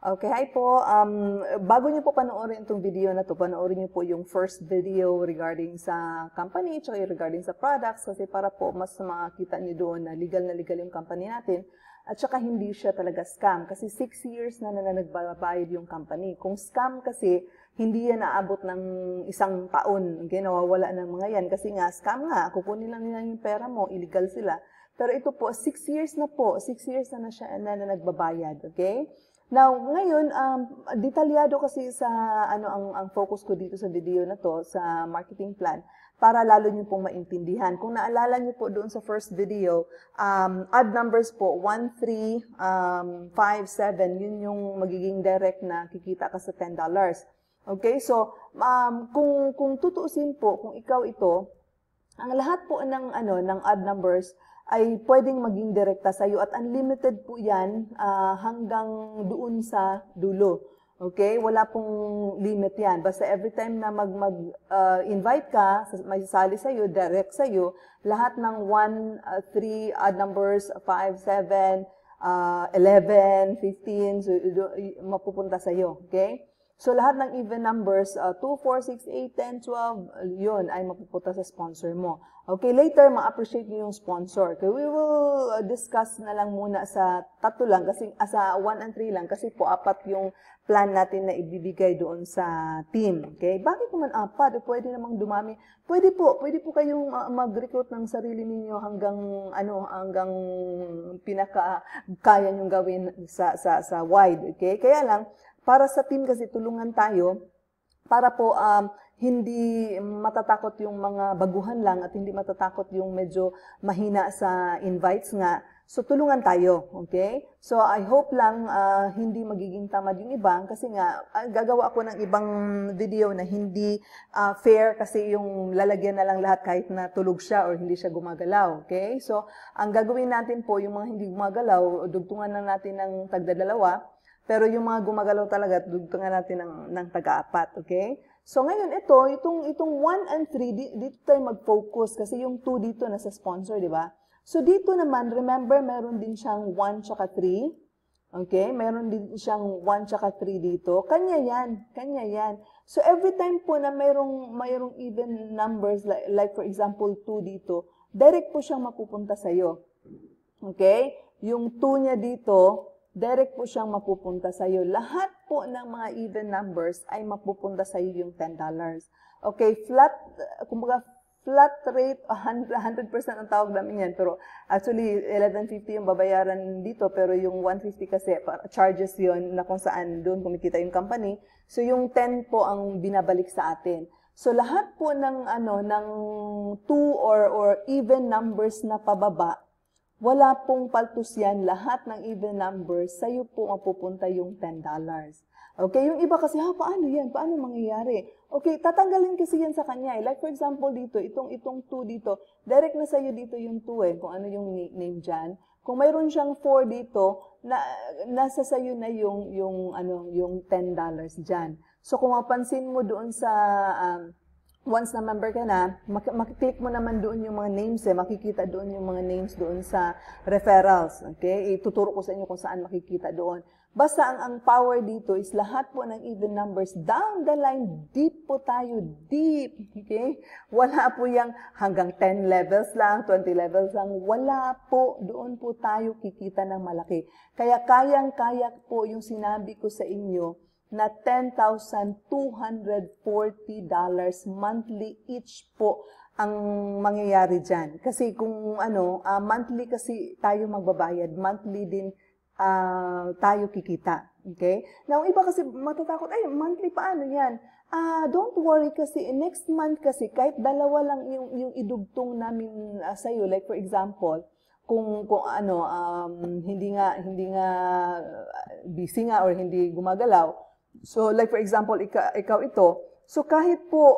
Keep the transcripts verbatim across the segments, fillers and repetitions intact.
Okay, hi po. Um, bago niyo po panoorin itong video na to, panoorin niyo po yung first video regarding sa company, tsaka regarding sa products, kasi para po mas makakita niyo doon na legal na legal yung company natin, at saka hindi siya talaga scam, kasi six years na na nagbabayad yung company. Kung scam kasi, hindi yan naabot ng isang taon, okay? Nawawala ng mga yan, kasi nga, scam nga, kukunin lang nila yung pera mo, illegal sila. Pero ito po, six years na po, six years na na siya na, na nagbabayad, okay? Now, ngayon, um, detalyado kasi sa ano ang, ang focus ko dito sa video na to, sa marketing plan, para lalo nyo pong maintindihan. Kung naalala nyo po doon sa first video, um, odd numbers po, one, three, five, seven, yun yung magiging direct na kikita ka sa ten dollars. Okay, so um, kung, kung tutuusin po, kung ikaw ito, ang lahat po ng, ano, ng odd numbers, ay pwedeng maging direkta sa iyo at unlimited po yan uh, hanggang doon sa dulo. Okay? Wala pong limit yan. Basta every time na mag-invite mag, uh, ka, may sasali sa iyo, direct sa iyo, lahat ng one, three odd numbers, five, seven, eleven, fifteen, so, mapupunta sa iyo. Okay? So, lahat ng even numbers, uh, two, four, six, eight, ten, twelve, yun ay mapupunta sa sponsor mo. Okay, later, ma-appreciate nyo yung sponsor. Okay, we will uh, discuss na lang muna sa tatlo lang, kasi uh, sa one and three lang, kasi po apat yung plan natin na ibibigay doon sa team. Okay, bakit naman apat? Pwede namang dumami. Pwede po, pwede po kayong uh, mag-recruit ng sarili ninyo hanggang, ano, hanggang pinaka kaya nyong gawin sa, sa, sa wide. Okay, kaya lang, para sa team kasi tulungan tayo, para po um, hindi matatakot yung mga baguhan lang at hindi matatakot yung medyo mahina sa invites nga. So, tulungan tayo, okay? So, I hope lang uh, hindi magiging tamad yung iba kasi nga, uh, gagawa ako ng ibang video na hindi uh, fair kasi yung lalagyan na lang lahat kahit na tulog siya or hindi siya gumagalaw, okay? So, ang gagawin natin po, yung mga hindi gumagalaw, dugtungan na natin ng tagdadalawa, pero yung mga gumagalaw talaga, dugtungan natin ng, ng taga-apat, okay? So, ngayon, ito, itong, itong one and three, dito tayo mag-focus kasi yung two dito nasa sponsor, di ba? So, dito naman, remember, meron din siyang one tsaka three. Okay? Meron din siyang one tsaka three dito. Kanya yan. Kanya yan. So, every time po na mayroong, mayroong even numbers, like, like for example, two dito, direct po siyang mapupunta sa'yo. Okay? Yung two niya dito, direct po siyang mapupunta sa iyo. Lahat po ng mga even numbers ay mapupunta sa iyo yung ten dollars. Okay, flat, kumbaga flat rate, one hundred percent ang tawag namin yan. Pero actually, eleven fifty yung babayaran dito, pero yung one fifty kasi, charges yon na kung saan doon kumikita yung company. So yung ten po ang binabalik sa atin. So lahat po ng, ano, ng two or, or even numbers na pababa, wala pong paltus yan, lahat ng even numbers, sa'yo po mapupunta yung ten dollars. Okay, yung iba kasi, ha, paano yan? Paano mangyayari? Okay, tatanggalin kasi yan sa kanya. Eh. Like for example dito, itong itong two dito, direct na sa'yo dito yung two eh, kung ano yung name dyan. Kung mayroon siyang four dito, na, nasa sa'yo na yung, yung, ano, yung ten dollars dyan. So kung mapansin mo doon sa... Um, once na member ka na, makiklik mo naman doon yung mga names eh, makikita doon yung mga names doon sa referrals, okay? Ituturo ko sa inyo kung saan makikita doon. Basta ang, ang power dito is lahat po ng even numbers, down the line, deep po tayo, deep, okay? Wala po yung hanggang ten levels lang, twenty levels lang, wala po, doon po tayo kikita ng malaki. Kaya kayang-kaya po yung sinabi ko sa inyo, na ten thousand two hundred forty dollars monthly each po ang mangyayari dyan. Kasi kung ano, uh, monthly kasi tayo magbabayad, monthly din uh, tayo kikita. Okay? Now, iba kasi matatakot, ay, monthly paano yan? Uh, don't worry kasi, next month kasi, kahit dalawa lang yung, yung idugtong namin uh, sa'yo, like for example, kung kung ano um, hindi nga hindi nga busy nga or hindi gumagalaw. So, like for example, ikaw, ikaw ito. So, kahit po,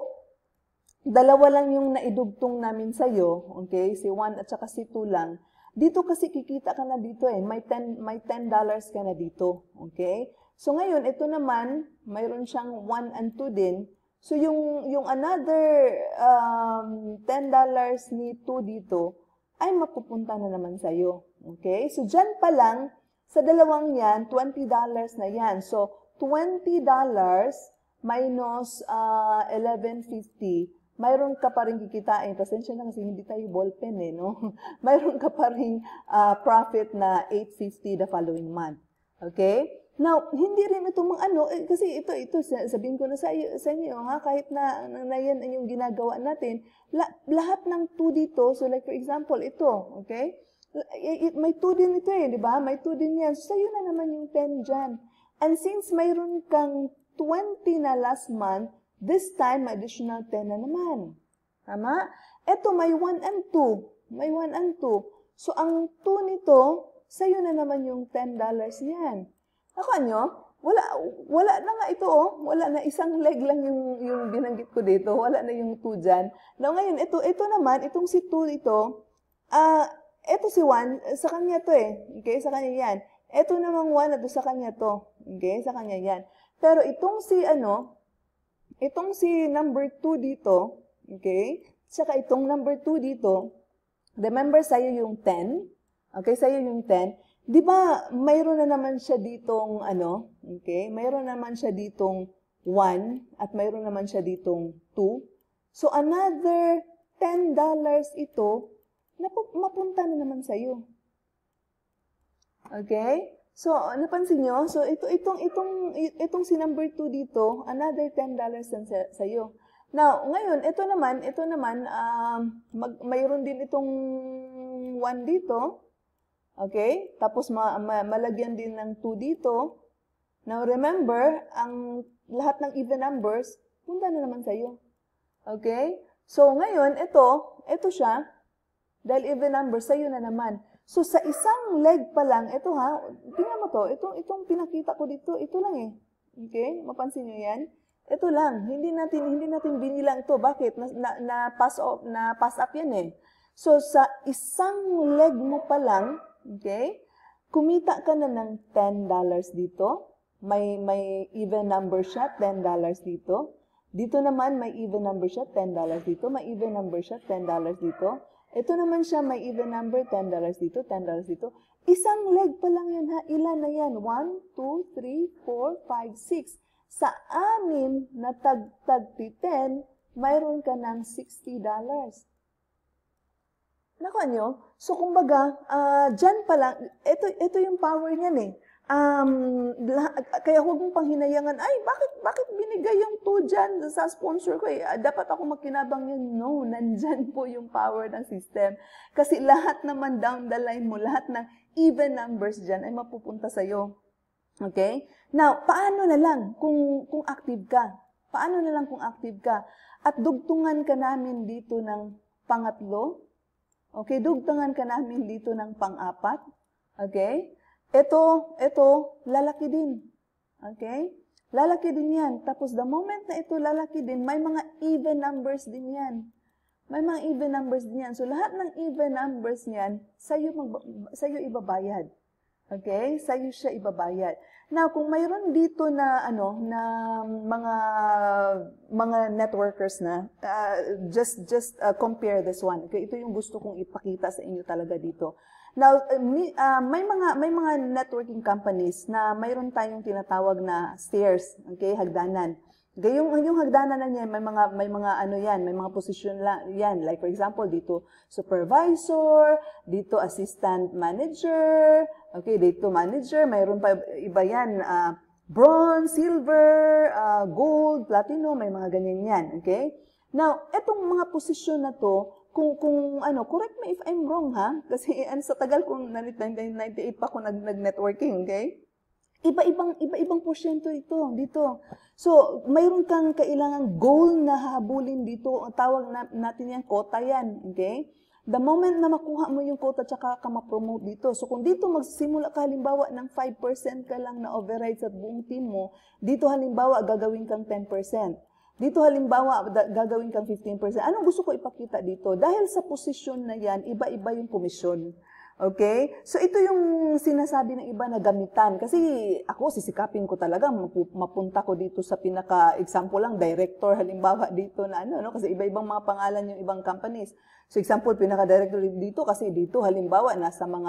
dalawa lang yung naidugtong namin sa'yo, okay, si one at saka si two lang, dito kasi kikita ka na dito eh, may ten, may ten dollars ka na dito, okay? So, ngayon, ito naman, mayroon siyang one and two din. So, yung, yung another um, ten dollars ni two dito, ay mapupunta na naman sa'yo, okay? So, dyan pa lang, Sa dalawang yan, twenty dollars na yan. So, twenty dollars minus uh, eleven fifty, mayroon ka pa rin kikitain. Pasensya na kasi hindi tayo ballpen eh, no? Mayroon ka pa rin uh, profit na eight fifty the following month. Okay? Now, hindi rin ito mga ano, eh, kasi ito, ito, sabihin ko na sa, sa inyo, ha, kahit na, na yan yung ginagawa natin, la, lahat ng two dito, so like for example, ito, okay? May two din ito eh, di ba? May two din yan. So, sa'yo na naman yung ten dyan. And since mayroon kang twenty na last month, this time, may additional ten na naman. Tama? Ito, may one and two. May one and two. So, ang two nito, sa'yo na naman yung ten dollars niyan. Nakuha nyo? Wala, wala na nga ito, oh. Wala na, isang leg lang yung, yung binanggit ko dito. Wala na yung two dyan. Now, ngayon, ito, ito naman, itong si two ito, ah, uh, ito si one, sa kanya to eh. Okay, sa kanya yan. Ito namang one, ito sa kanya to. Okay, sa kanya yan. Pero itong si, ano, itong si number two dito, okay, tsaka itong number two dito, remember sa'yo yung ten, okay, sa'yo yung ten, di ba, mayroon na naman siya ditong, ano, okay, mayroon naman siya ditong one, at mayroon naman siya ditong two. So, another ten dollars ito, napu mapunta na naman sa'yo. Okay? So, napansin nyo? So, ito, itong, itong, itong si number two dito, another ten dollars sa, sa'yo. Now, ngayon, ito naman, ito naman, um, mag, mayroon din itong one dito. Okay? Tapos, ma, ma, malagyan din ng two dito. Now, remember, ang lahat ng even numbers, punta na naman sa'yo. Okay? So, ngayon, ito, ito siya, dahil even numbers, sa'yo na naman. So, sa isang leg pa lang, ito ha, tingnan mo to, itong, itong pinakita ko dito, ito lang eh. Okay? Mapansin nyo yan? Ito lang. Hindi natin, hindi natin binilang ito. Bakit? Na, na, na, pass, off, na pass up yan eh. So, sa isang leg mo pa lang, okay, kumita ka na ng ten dollars dito. May, may even number siya, ten dollars dito. Dito naman, may even number siya, ten dollars dito. May even number siya, ten dollars dito. Ito naman siya, may even number, ten dollars dito, ten dollars dito. Isang leg pa lang yan ha. Ilan na yan? one, two, three, four, five, six. Sa anim na tag-tag ten, mayroon ka ng sixty dollars. Nakuha nyo? So, kumbaga, uh, dyan pa lang, ito, ito yung power niyan eh. Um, kaya huwag mong panghinayangan, ay, bakit, bakit binigay yung two dyan sa sponsor ko eh? Dapat ako magkinabang yun. No, nandyan po yung power ng system. Kasi lahat naman down the line mo, lahat ng even numbers dyan ay mapupunta sa'yo. Okay? Now, paano na lang kung, kung active ka? Paano na lang kung active ka? At dugtungan ka namin dito ng pangatlo. Okay? Dugtungan ka namin dito ng pang-apat. Okay? Ito, ito, lalaki din. Okay? Lalaki din yan. Tapos the moment na ito lalaki din, may mga even numbers din yan. May mga even numbers din yan. So lahat ng even numbers niyan, sa'yo, mag, sa'yo ibabayad. Okay? Sa'yo siya ibabayad. Now, kung mayroon dito na, ano, na mga, mga networkers na, uh, just, just uh, compare this one. Okay? Ito yung gusto kong ipakita sa inyo talaga dito. Now, uh, may mga may mga networking companies na mayroon tayong tinatawag na stairs, okay, hagdanan. Okay, yung yung hagdanan na niyan, may mga may mga ano yan, may mga posisyon lang yan. Like for example, dito supervisor, dito assistant manager, okay, dito manager, mayroon pa iba yan, uh, bronze, silver, uh, gold, platinum, may mga ganyan yan, okay? Now, etong mga posisyon na to, Kung, kung ano, correct me if I'm wrong, ha? Kasi ano, sa tagal kong nineteen ninety-eight pa ako nag-networking, okay? Iba-ibang, iba-ibang porsyento ito, dito. So, mayroon kang kailangan goal na hahabulin dito. Ang tawag na, natin yan, quota yan, okay? The moment na makuha mo yung quota, tsaka ka ma-promote dito. So, kung dito magsisimula ka halimbawa ng five percent ka lang na override sa buong team mo, dito halimbawa gagawin kang ten percent. Dito halimbawa, gagawin kang fifteen percent. Anong gusto ko ipakita dito? Dahil sa posisyon na yan, iba-iba yung komisyon. Okay? So, ito yung sinasabi ng iba na gamitan. Kasi ako, sisikapin ko talaga, mapunta ko dito sa pinaka-example lang, director, halimbawa dito na ano, no? Kasi iba-ibang mga pangalan yung ibang companies. So, example, pinaka-director dito, kasi dito, halimbawa, nasa mga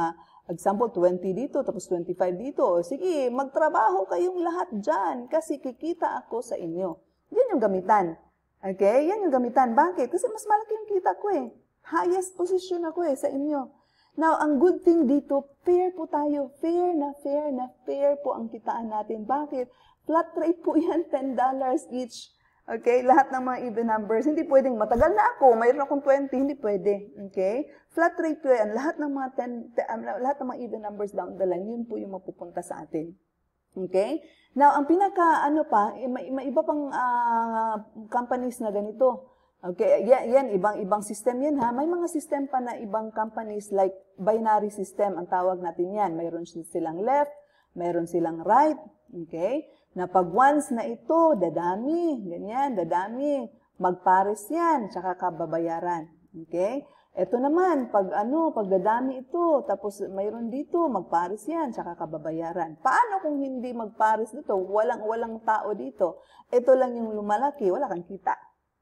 Example, twenty dito, tapos twenty-five dito. Sige, magtrabaho kayong lahat dyan kasi kikita ako sa inyo. Yan yung gamitan. Okay? Yan yung gamitan. Bakit? Kasi mas malaki yung kita ko eh. Highest position ako eh sa inyo. Now, ang good thing dito, fair po tayo. Fair na fair na fair po ang kitaan natin. Bakit? Flat rate po yan, ten dollars each. Okay? Lahat ng mga even numbers. Hindi pwedeng matagal na ako, mayroon akong twenty, hindi pwede. Okay? Flat rate po yan. Lahat ng mga ten, lahat ng mga even numbers down the line, yun po yung mapupunta sa atin. Okay? Now, ang pinaka, ano pa, may, may iba pang uh, companies na ganito. Okay? Yan, yan ibang-ibang system yan ha. May mga system pa na ibang companies like binary system, ang tawag natin yan. Mayroon silang left, mayroon silang right. Okay? Na pag once na ito, dadami, ganyan, dadami, magpares yan, tsaka kababayaran. Okay? Ito naman, pag ano, pag dadami ito, tapos mayroon dito, magpares yan, tsaka kababayaran. Paano kung hindi magpares dito? Walang, walang tao dito. Ito lang yung lumalaki, wala kang kita.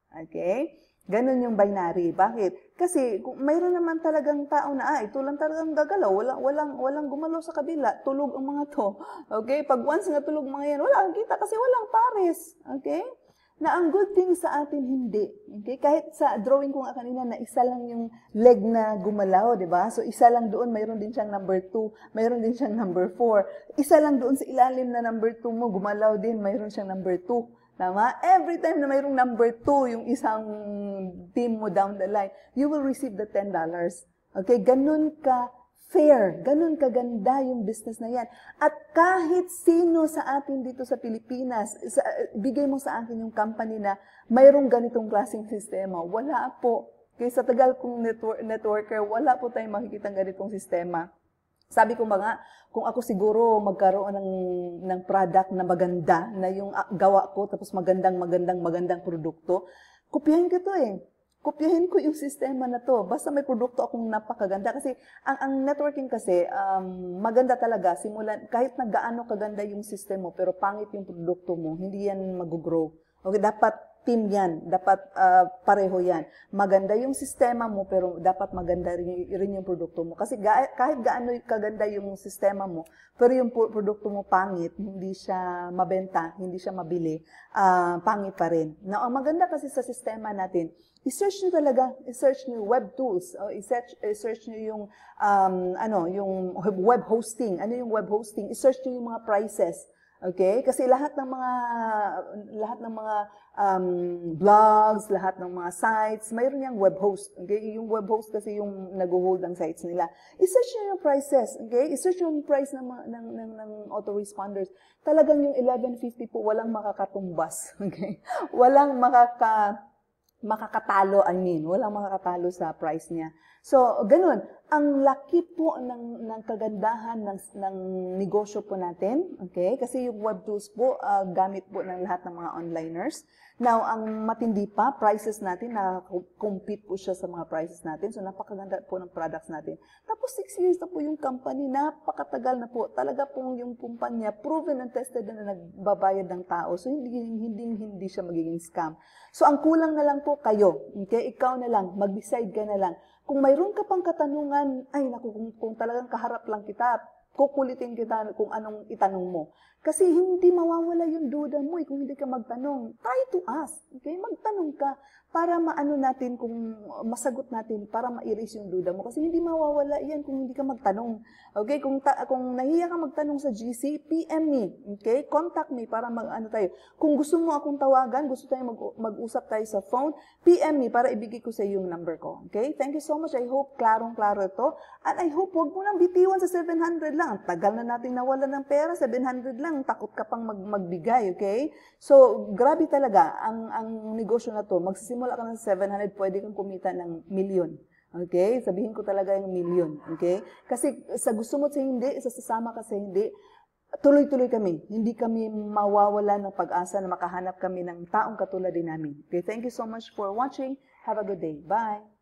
Okay? Ganun yung binary. Bakit? Kasi kung mayroon naman talagang tao na, ah, ito lang talagang gagalaw, walang, walang, walang gumalaw sa kabila, tulog ang mga to. Okay? Pag once nga tulog mga yan, wala kang kita kasi walang pares. Okay? Na ang good thing sa atin, hindi. Okay? Kahit sa drawing ko nga kanina na isa lang yung leg na gumalaw, di ba? So, isa lang doon, mayroon din siyang number two, mayroon din siyang number four. Isa lang doon sa ilalim na number two mo, gumalaw din, mayroon siyang number two. Tama? Every time na mayroong number two, yung isang team mo down the line, you will receive the ten dollars. Okay? Ganun ka fair. Ganun kaganda yung business na yan. At kahit sino sa atin dito sa Pilipinas, sa, bigay mo sa akin yung company na mayroong ganitong klaseng sistema. Wala po. Okay? Sa tagal kong network, networker, wala po tayong makikita ganitong sistema. Sabi ko mga, kung ako siguro magkaroon ng, ng product na maganda, na yung gawa ko, tapos magandang, magandang, magandang produkto, kopyahin ko to eh. Kopyahin ko yung sistema na to. Basta may produkto akong napakaganda. Kasi ang, ang networking kasi, um, maganda talaga. Simulan, kahit na gaano kaganda yung system mo, pero pangit yung produkto mo, hindi yan mag-grow. Okay, dapat team yan. Dapat uh, pareho yan. Maganda yung sistema mo, pero dapat maganda rin, rin yung produkto mo. Kasi ga, kahit gaano kaganda yung sistema mo, pero yung produkto mo pangit, hindi siya mabenta, hindi siya mabili, uh, pangit pa rin. Now, ang maganda kasi sa sistema natin, i-search nyo talaga, i-search nyo web tools, o i-search, i-search nyo yung, um, ano, yung web hosting. Ano yung web hosting? I-search nyo yung mga prices. Okay? Kasi lahat ng mga lahat ng mga um, blogs, lahat ng mga sites, mayroon yang web host. Okay? Yung web host kasi yung nag-hold ng sites nila. I-search nyo yung prices. Okay? I-search yung price ng, ng, ng, ng autoresponders. Talagang yung eleven fifty po, walang makakatumbas. Okay? Walang makaka makakatalo, I mean, walang makakatalo sa price niya. So, ganun. Ang laki po ng, ng kagandahan ng, ng negosyo po natin, okay? Kasi yung web tools po, uh, gamit po ng lahat ng mga onliners. Now, ang matindi pa, prices natin, na-compete po siya sa mga prices natin. So, napakaganda po ng products natin. Tapos, six years na po yung company, napakatagal na po. Talaga po yung kumpanya, proven and tested na nagbabayad ng tao. So, hindi, hindi, hindi siya magiging scam. So, ang kulang na lang po kayo, okay? Ikaw na lang, mag-decide ka na lang. Kung mayroon ka pang katanungan, ay naku, kung, kung talagang kaharap lang kita, kukulitin kita kung anong itanong mo. Kasi hindi mawawala yung duda mo eh, kung hindi ka magtanong. Try to ask. Okay? Magtanong ka para maano natin kung masagot natin, para ma-erase yung duda mo. Kasi hindi mawawala yan kung hindi ka magtanong. Okay? Kung, ta kung nahiya ka magtanong sa G C, P M me. Okay? Contact me para mag-ano tayo. Kung gusto mo akong tawagan, gusto tayo mag-usap tayo sa phone, P M me para ibigay ko sa iyo yung number ko. Okay? Thank you so much. I hope klarong-klaro ito. And I hope wag mo nang bitiwan sa seven hundred lang. Tagal na nating nawala ng pera, seven hundred lang. Takot ka pang mag magbigay, okay? So, grabe talaga ang ang negosyo na to. Magsisimula ka ng seven hundred, pwede kang kumita ng milyon. Okay? Sabihin ko talaga yung milyon, okay? Kasi sa gusto mo sa hindi, sa sasama ka sa hindi, tuloy-tuloy kami. Hindi kami mawawala ng pag-asa na makahanap kami ng taong katulad din namin. Okay? Thank you so much for watching. Have a good day. Bye!